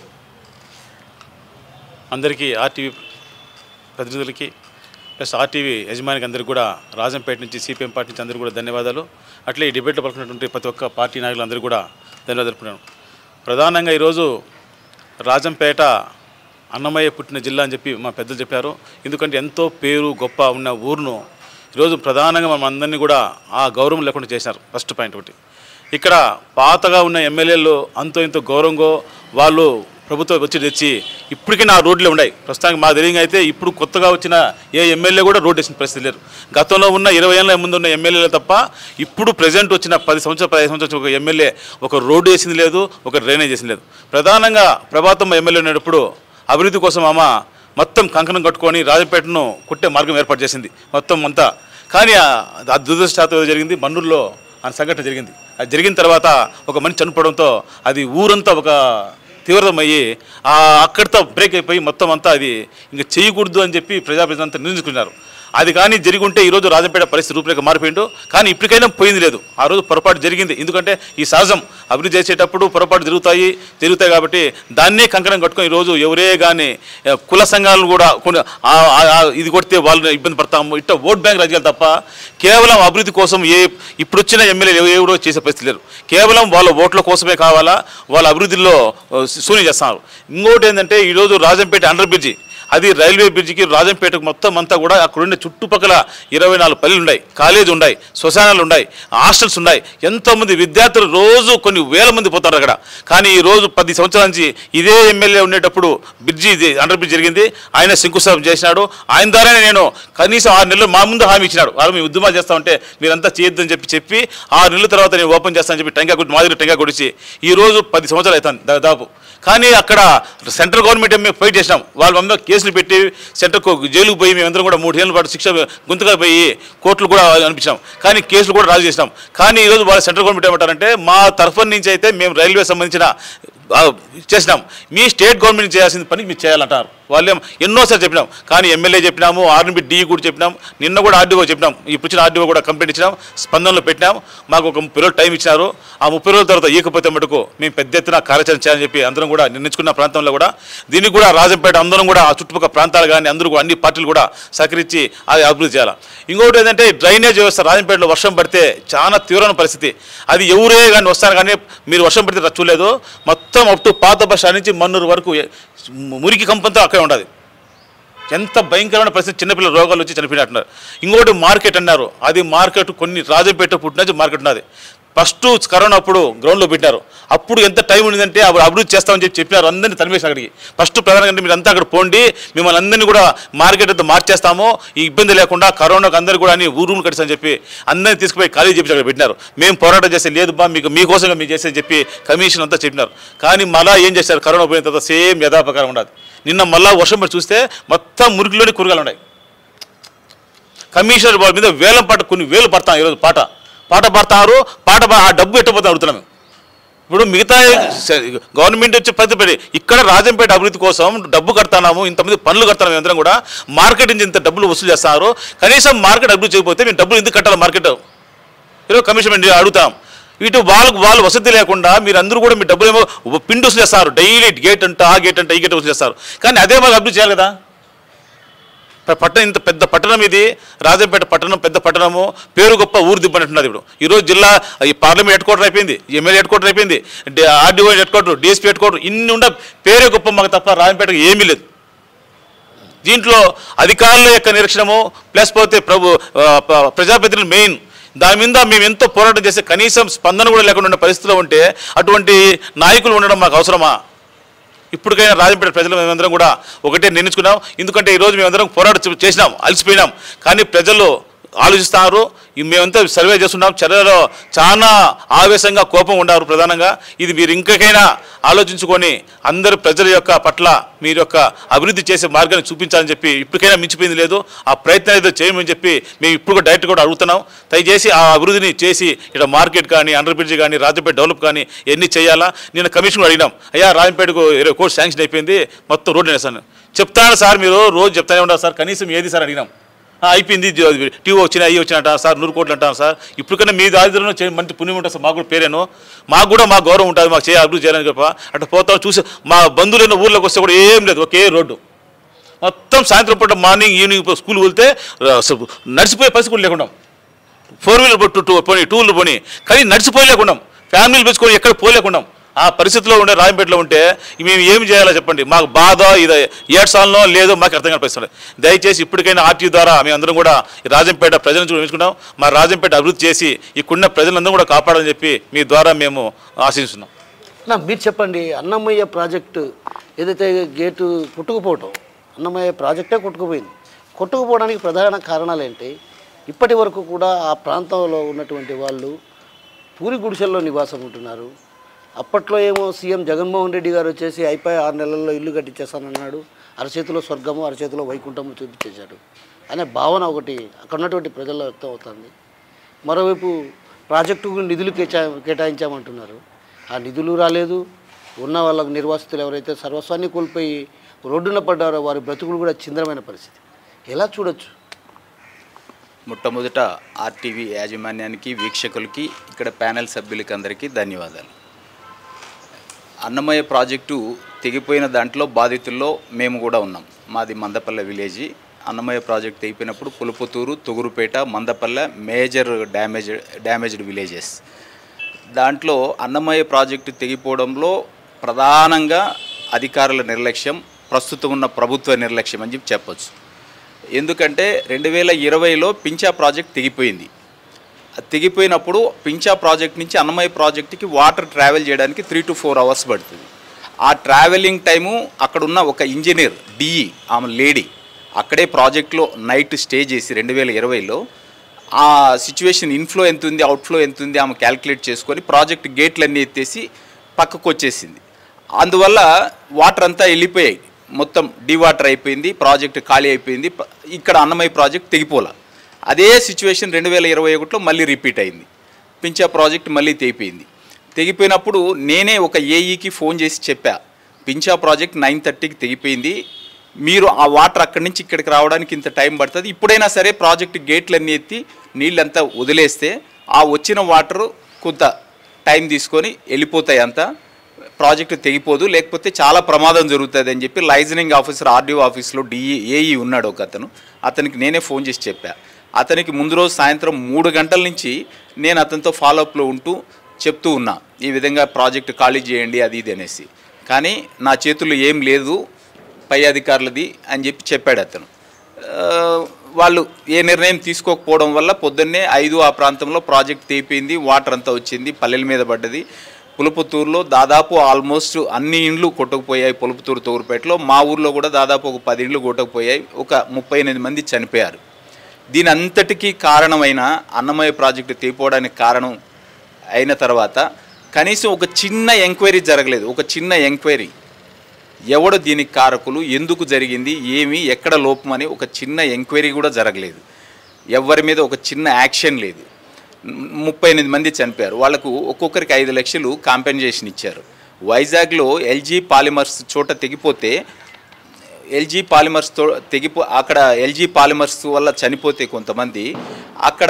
[SPEAKER 5] అందరికీ ఆర్టీవీ ప్రతినిధులకి ప్లస్ ఆర్టీవీ యజమానికి అందరికీ కూడా రాజంపేట నుంచి సిపిఎం పార్టీ నుంచి అందరికీ కూడా ధన్యవాదాలు. అట్లే ఈ డిబేట్లో పలుకున్నటువంటి ప్రతి ఒక్క పార్టీ నాయకులు అందరూ కూడా ధన్యవాదాలు తెలుపుతున్నాను. ప్రధానంగా ఈరోజు రాజంపేట అన్నమయ్య పుట్టిన జిల్లా అని చెప్పి మా పెద్దలు చెప్పారు. ఎందుకంటే ఎంతో పేరు గొప్ప ఉన్న ఊరును ఈరోజు ప్రధానంగా మనం అందరినీ కూడా ఆ గౌరవం లేకుండా చేశారు. ఫస్ట్ పాయింట్ ఒకటి, ఇక్కడ పాతగా ఉన్న ఎమ్మెల్యేలు అంతో ఇంతో గౌరవంగా వాళ్ళు ప్రభుత్వం వచ్చి తెచ్చి ఇప్పటికీ నా రోడ్లే ఉన్నాయి. ప్రస్తుతానికి మా తెలియగా అయితే ఇప్పుడు కొత్తగా వచ్చిన ఏ ఎమ్మెల్యే కూడా రోడ్డు వేసిన పరిస్థితి లేరు. గతంలో ఉన్న 20 ఏళ్ళ ముందు ఉన్న ఎమ్మెల్యేలు తప్ప ఇప్పుడు ప్రజెంట్ వచ్చిన 10 సంవత్సరాలు 15 సంవత్సరాలు ఒక ఎమ్మెల్యే ఒక రోడ్డు వేసింది లేదు, ఒక డ్రైనేజ్ చేసింది లేదు. ప్రధానంగా ప్రభాతం ఎమ్మెల్యే ఉన్నప్పుడు అభివృద్ధి కోసం ఆమె మొత్తం కంకణం కట్టుకొని రాజంపేటను కుట్టే మార్గం ఏర్పాటు చేసింది మొత్తం అంతా. కానీ దురదృష్టవశాత్తు జరిగింది, మన్నూరులో ఆ సంఘటన జరిగింది. అది జరిగిన తర్వాత ఒక మనిషి చనిపోవడంతో అది ఊరంతా ఒక తీవ్రమయ్యి అక్కడితో బ్రేక్ అయిపోయి మొత్తం అంతా అది ఇంకా చేయకూడదు అని చెప్పి ప్రజలంతా నిర్ణయించుకున్నారు. అది కానీ జరిగి ఉంటే ఈరోజు రాజంపేట పరిస్థితి రూపురేఖ మారిపోయిండు. కానీ ఇప్పటికైనా పోయింది లేదు, ఆ రోజు పొరపాటు జరిగింది. ఎందుకంటే ఈ సహజం, అభివృద్ధి చేసేటప్పుడు పొరపాటు జరుగుతాయి కాబట్టి దాన్నే కంకణం కట్టుకొని ఈరోజు ఎవరే కానీ కుల సంఘాలను కూడా కొన్ని ఇది కొడితే వాళ్ళు ఇబ్బంది పడతాము ఇట్లా ఓట్ బ్యాంక్ రాజకీయాలు తప్ప కేవలం అభివృద్ధి కోసం ఇప్పుడు వచ్చిన ఎమ్మెల్యేలు ఎవరో చేసే పరిస్థితి లేరు. కేవలం వాళ్ళ ఓట్ల కోసమే కావాలా, వాళ్ళ అభివృద్ధిలో శూన్యం చేస్తున్నారు. ఇంకోటి ఏంటంటే ఈరోజు రాజంపేట అండర్ బ్రిడ్జి అది రైల్వే బ్రిడ్జికి రాజంపేటకు మొత్తం అంతా కూడా అక్కడుండే చుట్టుపక్కల 24 పల్లెలు ఉన్నాయి, కాలేజీ ఉన్నాయి, శ్మశానాలు ఉన్నాయి, హాస్టల్స్ ఉన్నాయి. ఎంతోమంది విద్యార్థులు రోజు కొన్ని వేల మంది పోతారు అక్కడ. కానీ ఈ రోజు 10 సంవత్సరాల నుంచి ఇదే ఎమ్మెల్యే ఉండేటప్పుడు అండర్ బ్రిడ్జ్ జరిగింది, ఆయన శంకుస్థాపన చేసినాడు. ఆయన ద్వారానే నేను కనీసం 6 నెలలు మా ముందు హామీ ఇచ్చినాడు. వాళ్ళు మేము ఉద్యమాలు చేస్తామంటే మీరంతా చేయొద్దని చెప్పి 6 నెలల తర్వాత నేను ఓపెన్ చేస్తానని చెప్పి మా దగ్గర టెంకాయ కొడిచి ఈ రోజు 10 సంవత్సరాలు అవుతుంది దాదాపు. కానీ అక్కడ సెంట్రల్ గవర్నమెంట్ మేము ఫైట్ చేసినాం. వాళ్ళ మీద కేసులు పెట్టి సెంట్రల్ జైలుకు పోయి మేమందరం కూడా 3 ఏళ్ళ పాటు శిక్ష గుంతగా పోయి కోర్టులు కూడా అనిపించాం. కానీ కేసులు కూడా రాజు చేసినాం. కానీ ఈరోజు వాళ్ళ సెంట్రల్ గవర్నమెంట్ ఏమంటారంటే మా తరఫు నుంచి అయితే మేము రైల్వే సంబంధించిన చేసినాం, మీ స్టేట్ గవర్నమెంట్ చేయాల్సిన పని మీరు చేయాలంటారు. వాళ్ళు ఎన్నోసార్లు చెప్పినాం. కానీ ఎమ్మెల్యే చెప్పినాము, ఆర్ఎన్బి డి కూడా చెప్పినాం, నిన్న కూడా ఆర్డీఓ చెప్పినాం. ఇప్పుడు ఇచ్చిన ఆర్డీఓ కూడా కంప్లైంట్ ఇచ్చినాం, స్పందనలో పెట్టినాం. మాకు ఒక 30 రోజులు టైం ఇచ్చినారు. ఆ 30 రోజుల తర్వాత ఈకపోతే మటుకు మేము పెద్ద ఎత్తున కార్యాచరణ చేయాలని చెప్పి అందరం కూడా నిర్ణయించుకున్న ప్రాంతంలో కూడా దీనికి కూడా రాజంపేట అందరం కూడా ఆ చుట్టుపక్కల ప్రాంతాలు కానీ అందరూ కూడా అన్ని పార్టీలు కూడా సహకరించి అది అభివృద్ధి చేయాలి. ఇంకొకటి ఏంటంటే డ్రైనేజ్ వ్యవస్థ రాజంపేటలో వర్షం పడితే చాలా తీవ్రమైన పరిస్థితి. అది ఎవరే కానీ వస్తారు కానీ మీరు వర్షం పడితే చూడలేదు, మొత్తం అప్ టు పాత బస్ స్టాండ్ నుంచి మన్నూరు వరకు మురికి కంపంతో అక్కడే ఉండదు. ఎంత భయంకరమైన పరిస్థితి, చిన్నపిల్లల రోగాలు వచ్చి చనిపోయినట్టున్నారు. ఇంకోటి మార్కెట్ అన్నారు, అది మార్కెట్ కొన్ని రాజంపేట పుట్టిన మార్కెట్ ఉన్నది. ఫస్ట్ కరోనా అప్పుడు గ్రౌండ్లో పెట్టినారు. అప్పుడు ఎంత టైం ఉండిందంటే అప్పుడు అభివృద్ధి చేస్తామని చెప్పినారు. అందరినీ తరిమేసి అక్కడికి ఫస్ట్ ప్రధానంగా మీరు అంతా అక్కడ పోండి, మిమ్మల్ని అందరినీ కూడా మార్కెట్ అంతా మార్చేస్తాము, ఈ ఇబ్బంది లేకుండా కరోనాకు అందరూ కూడా అని రూమ్ కట్టిస్తామని చెప్పి అందరినీ తీసుకుపోయి ఖాళీ చెప్పి అక్కడ పెట్టినారు. మేము పోరాటం చేస్తే లేదు బా మీకోసంగా మీరు చేసేది చెప్పి కమిషన్ అంతా చెప్పినారు. కానీ మళ్ళీ ఏం చేశారు, కరోనా పోయిన తర్వాత సేమ్ యథాప్రకారం ఉండదు. నిన్న మళ్ళీ వర్షం పడి చూస్తే మొత్తం మురికిలోని కూరగాయలు ఉన్నాయి. కమిషనర్ వాళ్ళ మీద వేలం పాట కొన్ని వేలు పడతాం. ఈరోజు పాట పడతారు, ఆ డబ్బు ఎట్టపోతే అడుగుతున్నాం. ఇప్పుడు మిగతా గవర్నమెంట్ వచ్చి ప్రతిపడి ఇక్కడ రాజంపేట అభివృద్ధి కోసం డబ్బు కడతాము, ఇంతమంది పనులు కడతాము, అందరం కూడా మార్కెట్ నుంచి ఇంత డబ్బులు వసూలు చేస్తారు. కనీసం మార్కెట్ అభివృద్ధి చేయకపోతే మేము డబ్బులు ఎందుకు కట్టాలి మార్కెట్? ఈరోజు కమిషన్ అడుగుతాం. ఇటు వాళ్ళు వసతి లేకుండా మీరు అందరూ కూడా మీ డబ్బులు ఏమో పిండి వసూలు చేస్తారు. డైలీ గేట్ అంటే ఆ గేట్ అంటే ఈ గేట్ వసూలు చేస్తారు. కానీ అదే మాకు అభివృద్ధి చేయాలి కదా. పట్టణం ఇంత పెద్ద పట్టణం, ఇది రాజంపేట పట్టణం పెద్ద పట్టణము, పేరు గొప్ప ఊరు దిబ్బనట్టున్నది. ఇప్పుడు ఈరోజు జిల్లా ఈ పార్లమెంట్ హెడ్ క్వార్టర్ అయిపోయింది, ఎమ్మెల్యే హెడ్ క్వార్టర్ అయిపోయింది, RDO head quarter, DSP head quarter, ఇన్ని ఉండ పేరే గొప్ప మాకు తప్ప రాజంపేటకు ఏమీ లేదు. దీంట్లో అధికారుల యొక్క నిరీక్షణము ప్లస్ పోతే ప్రజాప్రతినిధులు మెయిన్ దాని మీద మేము ఎంతో పోరాటం చేస్తే కనీసం స్పందన కూడా లేకుండా ఉన్న పరిస్థితిలో ఉంటే అటువంటి నాయకులు ఉండడం మాకు అవసరమా? ఇప్పటికైనా రాజంపేట ప్రజలు మేమందరం కూడా ఒకటే నిర్ణయించుకున్నాం. ఎందుకంటే ఈరోజు మేమందరం పోరాటం చేసినాం, అలసిపోయినాం. కానీ ప్రజలు ఆలోచిస్తున్నారు. మేమంతా సర్వే చేస్తున్నాం. చర్యలో చాలా ఆవేశంగా కోపం ఉన్నారు ప్రధానంగా. ఇది మీరు ఇంకైనా ఆలోచించుకొని అందరు ప్రజల యొక్క పట్ల మీరు యొక్క అభివృద్ధి చేసే మార్గాన్ని చూపించాలని చెప్పి ఇప్పటికైనా మించిపోయింది లేదు. ఆ ప్రయత్నం ఏదో చేయమని చెప్పి మేము ఇప్పుడు డైరెక్ట్ కూడా అడుగుతున్నాం. దయచేసి ఆ అభివృద్ధిని చేసి ఇక్కడ మార్కెట్ కానీ, అండర్ బ్రిడ్జ్ కానీ, రాజంపేట డెవలప్ కానీ ఎన్ని చేయాలా? నేను కమిషన్ అడిగినాం. అయ్యా రాజంపేటకు 20 కోట్లు శాంక్షన్ అయిపోయింది, మొత్తం రోడ్లు వేసాను. చెప్తాను సార్, మీరు రోజు చెప్తానే ఉంటారు సార్, కనీసం ఏది సార్ అడిగినాం. అయిపోయింది, టీవీ వచ్చినా అయ్యి వచ్చినట్ట సార్, 100 కోట్లు అంటాను సార్. ఇప్పటికన్నా మీ దారిద్రంలో మంచి పుణ్యం ఉంటుంది సార్, మాకు కూడా పేరేను, మాకు కూడా మా గౌరవం ఉంటుంది, మాకు అభివృద్ధి చేయాలని చెప్ప అట్లా పోతాం. చూసి మా బంధువులైన ఊళ్ళోకి వస్తే కూడా ఏం లేదు, ఒకే రోడ్డు. మొత్తం సాయంత్రం పూట మార్నింగ్ ఈవినింగ్ స్కూల్ వెళ్తే నడిచిపోయే పరిస్థితి కూడా లేకుండా, 4 వీలర్ పోనీ 2 వీలర్ పోనీ, కానీ నడిచిపోయలేకుండా, ఫ్యామిలీలు పెంచుకొని ఎక్కడ పోలేకుండా ఆ పరిస్థితిలో ఉండే రాజంపేటలో ఉంటే మేము ఏమి చేయాలో చెప్పండి. మాకు బాధ ఇది ఏడ్సాలనో లేదో మాకు అర్థం కనిపిస్తుంది. దయచేసి ఇప్పటికైనా ఆర్టీ ద్వారా మేమందరం కూడా రాజంపేట ప్రజలను చూపించుకున్నాం. మా రాజంపేట అభివృద్ధి చేసి ఇక్కడున్న ప్రజలందరూ కూడా కాపాడాలని చెప్పి మీ ద్వారా మేము ఆశిస్తున్నాం.
[SPEAKER 1] మీరు చెప్పండి, అన్నమయ్య ప్రాజెక్టు ఏదైతే గేటు కొట్టుకుపోవటం, అన్నమయ్య ప్రాజెక్టే కొట్టుకుపోయింది. కొట్టుకుపోవడానికి ప్రధాన కారణాలు ఏంటి? ఇప్పటి వరకు కూడా ఆ ప్రాంతంలో ఉన్నటువంటి వాళ్ళు పూరి గుడిసెల్లో నివాసం ఉంటున్నారు. అప్పట్లో ఏమో సీఎం జగన్మోహన్ రెడ్డి గారు వచ్చేసి అయిపోయి 6 నెలల్లో ఇల్లు కట్టించేస్తానన్నాడు. అరచేతిలో స్వర్గము, అరచేతిలో వైకుంఠము చూపించేశాడు అనే భావన ఒకటి అక్కడ ఉన్నటువంటి ప్రజల్లో వ్యక్తం అవుతుంది. మరోవైపు ప్రాజెక్టుకు నిధులు కేటాయించామంటున్నారు. ఆ నిధులు రాలేదు. ఉన్న వాళ్ళకు నిర్వాసితులు ఎవరైతే సర్వస్వాన్ని కోల్పోయి రోడ్డున పడ్డారో వారి బ్రతుకులు కూడా చిందరమైన పరిస్థితి. ఎలా చూడొచ్చు?
[SPEAKER 6] మొట్టమొదట ఆర్టీవీ యాజమాన్యానికి, వీక్షకులకి, ఇక్కడ ప్యానెల్ సభ్యులకి అందరికీ ధన్యవాదాలు. అన్నమయ్య ప్రాజెక్టు తెగిపోయిన దాంట్లో బాధితుల్లో మేము కూడా ఉన్నాం. మాది మందపల్లె విలేజీ. అన్నమయ్య ప్రాజెక్టు తెగిపోయినప్పుడు Puluputhur, Togurupeta, Mandapalle major damaged villages. దాంట్లో అన్నమయ్య ప్రాజెక్టు తెగిపోవడంలో ప్రధానంగా అధికారుల నిర్లక్ష్యం, ప్రస్తుతం ఉన్న ప్రభుత్వ నిర్లక్ష్యం అని చెప్పొచ్చు. ఎందుకంటే 2020లో పింఛా ప్రాజెక్ట్ తెగిపోయింది. తెగిపోయినప్పుడు పింఛా ప్రాజెక్ట్ నుంచి అన్నమయ్య ప్రాజెక్టుకి వాటర్ ట్రావెల్ చేయడానికి 3 to 4 hours పడుతుంది. ఆ ట్రావెలింగ్ టైము అక్కడున్న ఒక ఇంజనీర్ డిఈ ఆమె లేడీ అక్కడే ప్రాజెక్ట్లో నైట్ స్టే చేసి 2020లో ఆ సిచ్యువేషన్ ఇన్ఫ్లో ఎంత ఉంది అవుట్ఫ్లో ఎంత ఉంది ఆమె క్యాల్కులేట్ చేసుకొని ప్రాజెక్ట్ గేట్లన్నీ ఎత్తేసి పక్కకు వచ్చేసింది. అందువల్ల వాటర్ అంతా వెళ్ళిపోయాయి, మొత్తం డివాటర్ అయిపోయింది, ప్రాజెక్ట్ ఖాళీ అయిపోయింది. ఇక్కడ అన్నమయ్య ప్రాజెక్ట్ తెగిపోలా. అదే సిచ్యువేషన్ 2021లో మళ్ళీ రిపీట్ అయింది. పింఛా ప్రాజెక్ట్ మళ్ళీ తెగిపోయింది. తెగిపోయినప్పుడు నేనే ఒక ఏఈకి ఫోన్ చేసి చెప్పా, పింఛా ప్రాజెక్ట్ 9:30కి తెగిపోయింది, మీరు ఆ వాటర్ అక్కడి నుంచి ఇక్కడికి రావడానికి ఇంత టైం పడుతుంది, ఇప్పుడైనా సరే ప్రాజెక్ట్ గేట్లన్నీ ఎత్తి నీళ్ళంతా వదిలేస్తే ఆ వచ్చిన వాటరు కొంత టైం తీసుకొని వెళ్ళిపోతాయి, అంతా ప్రాజెక్టు తెగిపోదు, లేకపోతే చాలా ప్రమాదం జరుగుతుంది అని చెప్పి లైజనింగ్ ఆఫీసర్ ఆర్డీఓ ఆఫీస్లో ఏఈ ఉన్నాడు ఒక అతనికి నేనే ఫోన్ చేసి చెప్పా. అతనికి ముందు రోజు సాయంత్రం 3 గంటల నుంచి నేను అతనితో ఫాలోఅప్లో ఉంటూ చెప్తూ ఉన్నా, ఈ విధంగా ప్రాజెక్టు ఖాళీ చేయండి అది ఇది అనేసి. కానీ నా చేతుల్లో ఏం లేదు పై అధికారులది అని చెప్పి చెప్పాడు అతను. వాళ్ళు ఏ నిర్ణయం తీసుకోకపోవడం వల్ల పొద్దున్నే 5 ఆ ప్రాంతంలో ప్రాజెక్ట్ తెగిపోయింది, వాటర్ అంతా వచ్చింది, పల్లెల మీద పడ్డది. పులుపుతూరులో దాదాపు ఆల్మోస్ట్ అన్ని ఇండ్లు కొట్టుకుపోయాయి. పులుపుతూరు తూరుపేటలో మా ఊర్లో కూడా దాదాపు ఒక 10 ఇండ్లు కొట్టుకుపోయాయి, ఒక 38 మంది చనిపోయారు. దీని అంతటికీ కారణమైన అన్నమయ్య ప్రాజెక్టు తెగిపోవడానికి కారణం అయిన తర్వాత కనీసం ఒక చిన్న ఎంక్వైరీ జరగలేదు. ఒక చిన్న ఎంక్వైరీ, ఎవడు దీనికి కారకులు, ఎందుకు జరిగింది, ఏమి ఎక్కడ లోపం అని ఒక చిన్న ఎంక్వైరీ కూడా జరగలేదు. ఎవరి మీద ఒక చిన్న యాక్షన్ లేదు. 38 మంది చనిపోయారు. వాళ్లకు ఒక్కొక్కరికి 5 లక్షలు కాంపెన్సేషన్ ఇచ్చారు. వైజాగ్లో ఎల్జీ పాలిమర్స్ చోట తెగిపోతే అక్కడ ఎల్జీ పాలిమర్స్ వల్ల చనిపోతే కొంతమంది అక్కడ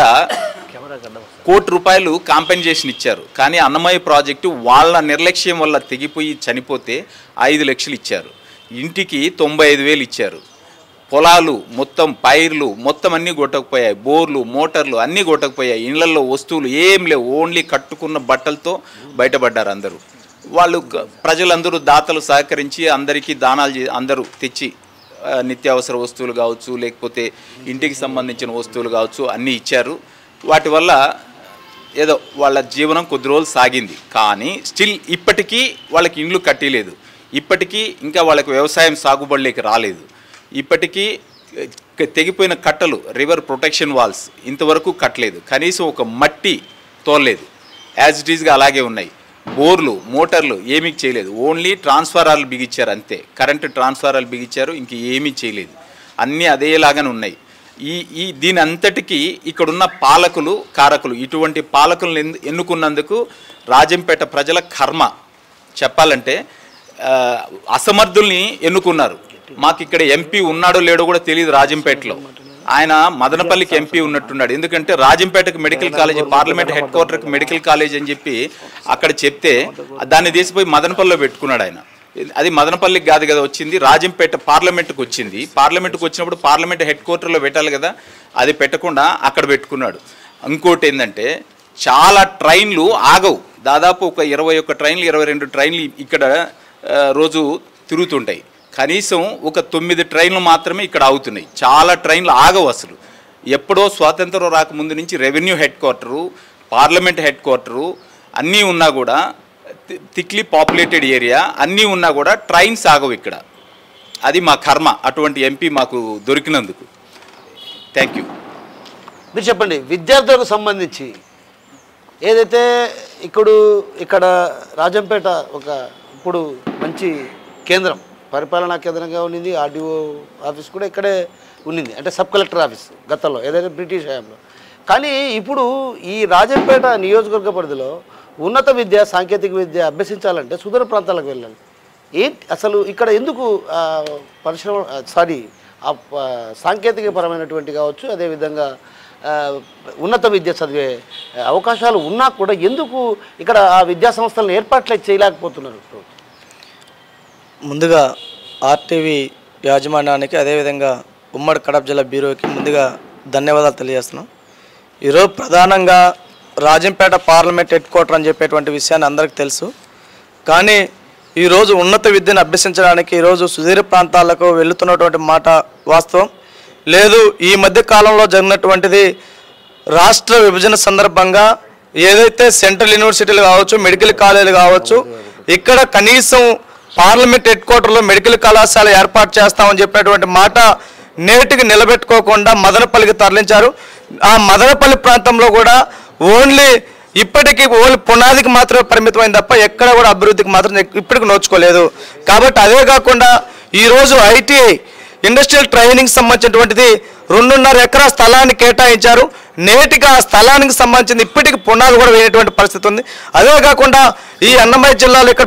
[SPEAKER 6] ₹1 కోటి కాంపెన్సేషన్ ఇచ్చారు. కానీ అన్నమయ్య ప్రాజెక్టు వాళ్ళ నిర్లక్ష్యం వల్ల తెగిపోయి చనిపోతే 5 లక్షలు ఇచ్చారు. ఇంటికి 95,000 ఇచ్చారు. పొలాలు మొత్తం, పైర్లు మొత్తం అన్నీ కొట్టకపోయాయి, బోర్లు మోటార్లు అన్నీ కొట్టకపోయాయి, ఇళ్లలో వస్తువులు ఏం లేవు, ఓన్లీ కట్టుకున్న బట్టలతో బయటపడ్డారు అందరూ. వాళ్ళు ప్రజలందరూ దాతలు సహకరించి అందరికీ దానాలు అందరూ తెచ్చి నిత్యావసర వస్తువులు కావచ్చు, లేకపోతే ఇంటికి సంబంధించిన వస్తువులు కావచ్చు అన్నీ ఇచ్చారు. వాటి వల్ల ఏదో వాళ్ళ జీవనం కొద్ది రోజులు సాగింది. కానీ స్టిల్ ఇప్పటికీ వాళ్ళకి ఇండ్లు కట్టలేదు, ఇప్పటికీ ఇంకా వాళ్ళకి వ్యవసాయం సాగుబడిలోకి రాలేదు, ఇప్పటికీ తెగిపోయిన కట్టలు రివర్ ప్రొటెక్షన్ వాల్స్ ఇంతవరకు కట్టలేదు, కనీసం ఒక మట్టి తోలలేదు, యాజ్ ఇట్ ఈజ్గా అలాగే ఉన్నాయి. బోర్లు మోటార్లు ఏమీ చేయలేదు, ఓన్లీ ట్రాన్స్ఫారాలు బిగించారు అంతే, కరెంటు ట్రాన్స్ఫారాలు బిగించారు, ఇంక ఏమీ చేయలేదు, అన్నీ అదేలాగానే ఉన్నాయి. దీని అంతటికీ ఇక్కడున్న పాలకులు కారకులు. ఇటువంటి పాలకులను ఎన్నుకున్నందుకు రాజంపేట ప్రజల కర్మ చెప్పాలంటే అసమర్థుల్ని ఎన్నుకున్నారు. మాకు ఇక్కడ ఎంపీ ఉన్నాడో లేడో కూడా తెలియదు రాజంపేటలో. ఆయన మదనపల్లికి ఎంపీ ఉన్నట్టున్నాడు. ఎందుకంటే రాజంపేటకు మెడికల్ కాలేజ్, పార్లమెంట్ హెడ్ క్వార్టర్కి మెడికల్ కాలేజ్ అని చెప్పి అక్కడ చెప్తే దాన్ని తీసిపోయి మదనపల్లిలో పెట్టుకున్నాడు ఆయన. అది మదనపల్లికి కాదు కదా వచ్చింది, రాజంపేట పార్లమెంట్కి వచ్చింది. పార్లమెంట్కి వచ్చినప్పుడు పార్లమెంట్ హెడ్ క్వార్టర్లో పెట్టాలి కదా, అది పెట్టకుండా అక్కడ పెట్టుకున్నాడు. ఇంకోటి ఏంటంటే చాలా ట్రైన్లు ఆగవు, దాదాపు ఒక 21 ట్రైన్లు 22 ట్రైన్లు ఇక్కడ రోజు తిరుగుతుంటాయి. కనీసం ఒక 9 ట్రైన్లు మాత్రమే ఇక్కడ ఆగుతున్నాయి, చాలా ట్రైన్లు ఆగవు అసలు. ఎప్పుడో స్వాతంత్రం రాకముందు నుంచి revenue head quarter, parliament head quarter అన్నీ ఉన్నా కూడా, థిక్లీ పాపులేటెడ్ ఏరియా అన్నీ ఉన్నా కూడా ట్రైన్స్ ఆగవు ఇక్కడ. అది మా కర్మ, అటువంటి ఎంపీ మాకు దొరికినందుకు. Thank you.
[SPEAKER 1] మీరు చెప్పండి, విద్యార్థులకు సంబంధించి ఏదైతే ఇక్కడ రాజంపేట ఒక ఇప్పుడు మంచి కేంద్రం, పరిపాలనా కేంద్రంగా ఉన్నింది, ఆర్డీఓ ఆఫీస్ కూడా ఇక్కడే ఉన్నింది, అంటే సబ్ కలెక్టర్ ఆఫీస్ గతంలో ఏదైతే బ్రిటిష్ హయాంలో. కానీ ఇప్పుడు ఈ రాజంపేట నియోజకవర్గ పరిధిలో ఉన్నత విద్య, సాంకేతిక విద్య అభ్యసించాలంటే సుదూర ప్రాంతాలకు వెళ్ళాలి. ఏంటి అసలు ఇక్కడ ఎందుకు సాంకేతికపరమైనటువంటి కావచ్చు, అదేవిధంగా ఉన్నత విద్య చదివే అవకాశాలు ఉన్నా కూడా ఎందుకు ఇక్కడ ఆ విద్యా సంస్థలను ఏర్పాట్లు చేయలేకపోతున్నారు?
[SPEAKER 7] ముందుగా ఆర్టీవీ యాజమాన్యానికి, అదేవిధంగా ఉమ్మడి కడప జిల్లా బ్యూరోకి ముందుగా ధన్యవాదాలు తెలియజేస్తున్నాం. ఈరోజు ప్రధానంగా రాజంపేట పార్లమెంట్ హెడ్ క్వార్టర్ అని చెప్పేటువంటి విషయాన్ని అందరికీ తెలుసు. కానీ ఈరోజు ఉన్నత విద్యను అభ్యసించడానికి ఈరోజు సుదూర ప్రాంతాలకు వెళుతున్నటువంటి మాట వాస్తవం. లేదు, ఈ మధ్య కాలంలో జరిగినటువంటిది రాష్ట్ర విభజన సందర్భంగా ఏదైతే సెంట్రల్ యూనివర్సిటీలు కావచ్చు, మెడికల్ కాలేజీలు కావచ్చు, ఇక్కడ కనీసం పార్లమెంట్ హెడ్ క్వార్టర్లో మెడికల్ కళాశాల ఏర్పాటు చేస్తామని చెప్పినటువంటి మాట నేటికి నిలబెట్టుకోకుండా మదనపల్లికి తరలించారు. ఆ మదనపల్లి ప్రాంతంలో కూడా ఇప్పటికీ ఓన్లీ పునాదికి మాత్రమే పరిమితమైంది తప్ప ఎక్కడ కూడా అభివృద్ధికి మాత్రం ఇప్పటికి నోచుకోలేదు. కాబట్టి అదే కాకుండా ఈరోజు ఐటీఐ ఇండస్ట్రియల్ ట్రైనింగ్ సంబంధించినటువంటిది 2.5 ఎకరా స్థలాన్ని కేటాయించారు. నేటికి ఆ స్థలానికి సంబంధించింది ఇప్పటికి పునాది కూడా వేయనటువంటి పరిస్థితి ఉంది. అదే కాకుండా ఈ అన్నమయ్య జిల్లాలో ఇక్కడ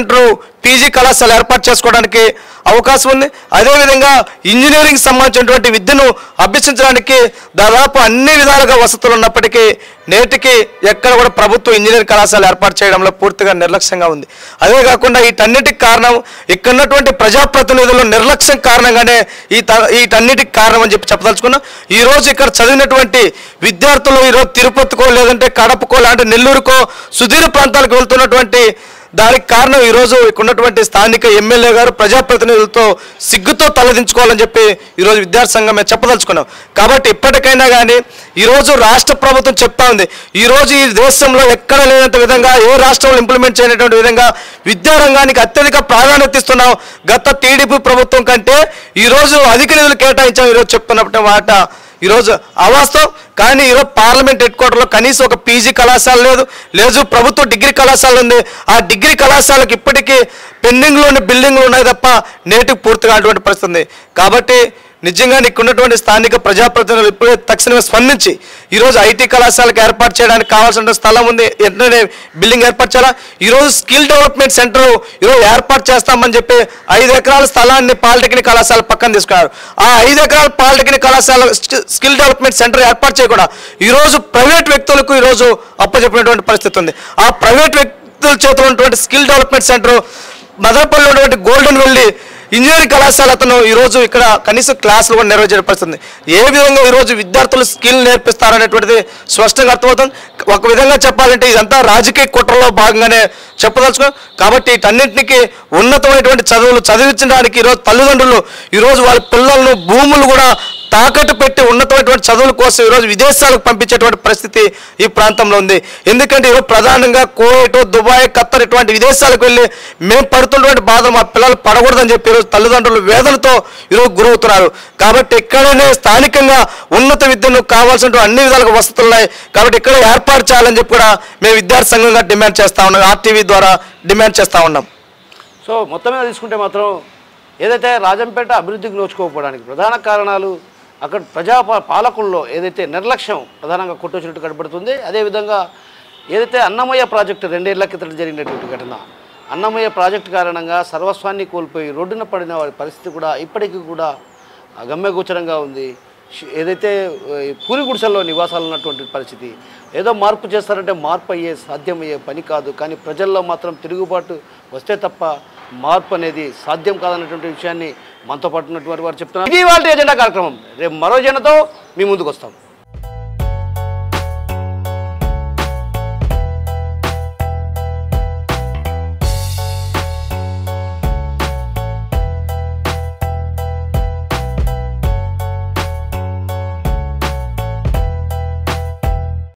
[SPEAKER 7] పీజీ కళాశాల ఏర్పాటు చేసుకోవడానికి అవకాశం ఉంది. అదేవిధంగా ఇంజనీరింగ్ సంబంధించినటువంటి విద్యను అభ్యసించడానికి దాదాపు అన్ని విధాలుగా వసతులు ఉన్నప్పటికీ నేటికి ఎక్కడ కూడా ప్రభుత్వ ఇంజనీరింగ్ కళాశాల ఏర్పాటు చేయడంలో పూర్తిగా నిర్లక్ష్యంగా ఉంది. అదే కాకుండా వీటన్నిటికి కారణం ఇక్కడ ఉన్నటువంటి ప్రజాప్రతినిధుల నిర్లక్ష్యం కారణంగానే వీటన్నిటికి కారణం అని చెప్పదలుచుకున్నాం. ఈరోజు ఇక్కడ చదివినటువంటి విద్యార్థులు ఈరోజు తిరుపతికో లేదంటే కడపకో లాంటి నెల్లూరుకో సుదూర ప్రాంతాలకు వెళ్తున్నటువంటి దానికి కారణం ఈరోజు ఇక్కడ ఉన్నటువంటి స్థానిక ఎమ్మెల్యే గారు ప్రజాప్రతినిధులతో సిగ్గుతో తలదించుకోవాలని చెప్పి ఈరోజు విద్యార్థి సంఘం మేము చెప్పదలుచుకున్నాం. కాబట్టి ఇప్పటికైనా కానీ ఈరోజు రాష్ట్ర ప్రభుత్వం చెప్తా ఉంది, ఈరోజు ఈ దేశంలో ఎక్కడ లేనంత విధంగా ఏ రాష్ట్రంలో ఇంప్లిమెంట్ చేయనటువంటి విధంగా విద్యారంగానికి అత్యధిక ప్రాధాన్యత ఇస్తున్నాం. గత టీడీపీ ప్రభుత్వం కంటే ఈరోజు అధిక నిధులు కేటాయించాం ఈరోజు చెప్తున్నటువంటి మాట ఈరోజు అవాస్తవం. కానీ ఈరోజు పార్లమెంట్ హెడ్ క్వార్టర్లో కనీసం ఒక పీజీ కళాశాల లేదు ప్రభుత్వ డిగ్రీ కళాశాల ఉంది. ఆ డిగ్రీ కళాశాలకు ఇప్పటికీ పెండింగ్లోని బిల్డింగ్లు ఉన్నాయి తప్ప నేటికి పూర్తిగా అటువంటి పరిస్థితి ఉంది. కాబట్టి నిజంగా ఇక్కడ ఉన్నటువంటి స్థానిక ప్రజాప్రతినిధులు ఇప్పుడే తక్షణమే స్పందించి ఈరోజు ఐటీ కళాశాలకు ఏర్పాటు చేయడానికి కావాల్సిన స్థలం ఉంది, వెంటనే బిల్డింగ్ ఏర్పాటు చేయాలా. ఈరోజు స్కిల్ డెవలప్మెంట్ సెంటర్ ఈరోజు ఏర్పాటు చేస్తామని చెప్పి 5 ఎకరాల స్థలాన్ని పాలిటెక్నిక్ కళాశాల పక్కన తీసుకున్నారు. ఆ 5 ఎకరాల పాలిటెక్నిక్ కళాశాల స్కిల్ డెవలప్మెంట్ సెంటర్ ఏర్పాటు చేయకుండా ఈరోజు ప్రైవేట్ వ్యక్తులకు ఈరోజు అప్పచెప్పినటువంటి పరిస్థితి ఉంది. ఆ ప్రైవేట్ వ్యక్తుల చేతిలో ఉన్నటువంటి స్కిల్ డెవలప్మెంట్ సెంటర్ మదనపల్లిలో ఉన్నటువంటి గోల్డెన్ వెల్లి ఇంజనీరింగ్ కళాశాల అతను ఈరోజు ఇక్కడ కనీసం క్లాసులు కూడా నిర్వహించే పరిస్థితుంది. ఏ విధంగా ఈరోజు విద్యార్థులు స్కిల్ నేర్పిస్తారనేటువంటిది స్పష్టంగా అర్థమవుతుంది. ఒక విధంగా చెప్పాలంటే ఇదంతా రాజకీయ కుట్రలో భాగంగానే చెప్పదలుచుకో. కాబట్టి వీటన్నింటికి ఉన్నతమైనటువంటి చదువులు చదివించడానికి ఈరోజు తల్లిదండ్రులు ఈరోజు వాళ్ళ పిల్లలను భూములు కూడా తాకట్టు పెట్టి ఉన్నతమైనటువంటి చదువుల కోసం ఈరోజు విదేశాలకు పంపించేటువంటి పరిస్థితి ఈ ప్రాంతంలో ఉంది. ఎందుకంటే ఈరోజు ప్రధానంగా కువైట్, దుబాయ్, ఖత్తర్ ఇటువంటి విదేశాలకు వెళ్ళి మేము పడుతున్నటువంటి బాధ మా పిల్లలు పడకూడదని చెప్పి ఈరోజు తల్లిదండ్రులు వేదనతో ఈరోజు గురవుతున్నారు. కాబట్టి ఇక్కడనే స్థానికంగా ఉన్నత విద్యను కావాల్సిన అన్ని విధాలుగా వసతులు ఉన్నాయి. కాబట్టి ఇక్కడ ఏర్పాటు చేయాలని చెప్పి కూడా మేము విద్యార్థి సంఘంగా డిమాండ్ చేస్తూ ఉన్నాం, ఆర్టీవీ ద్వారా డిమాండ్ చేస్తూ ఉన్నాం.
[SPEAKER 1] సో మొత్తం మీద తీసుకుంటే మాత్రం ఏదైతే రాజంపేట అభివృద్ధికి నోచుకోకపోవడానికి ప్రధాన కారణాలు అక్కడ పాలకుల్లో ఏదైతే నిర్లక్ష్యం ప్రధానంగా కొట్టొచ్చినట్టు కనబడుతుంది. అదేవిధంగా ఏదైతే అన్నమయ్య ప్రాజెక్టు 2 ఏళ్ల క్రితం జరిగినటువంటి ఘటన, అన్నమయ్య ప్రాజెక్టు కారణంగా సర్వస్వాన్ని కోల్పోయి రోడ్డున పడిన వారి పరిస్థితి కూడా ఇప్పటికీ కూడా గమ్యగోచరంగా ఉంది. ఏదైతే పూరి గుడిసెల్లో నివాసాలు ఉన్నటువంటి పరిస్థితి, ఏదో మార్పు చేస్తారంటే మార్పు సాధ్యమయ్యే పని కాదు. కానీ ప్రజల్లో మాత్రం తిరుగుబాటు వస్తే తప్ప మార్పు అనేది సాధ్యం కాదన్నటువంటి విషయాన్ని మనతో పాటు ఉన్నటువంటి వారు చెప్తున్నారు. ఇది వాళ్ళ ఎజెండా కార్యక్రమం. రేపు మరో ఎజెండాతో మీ ముందుకు వస్తాం.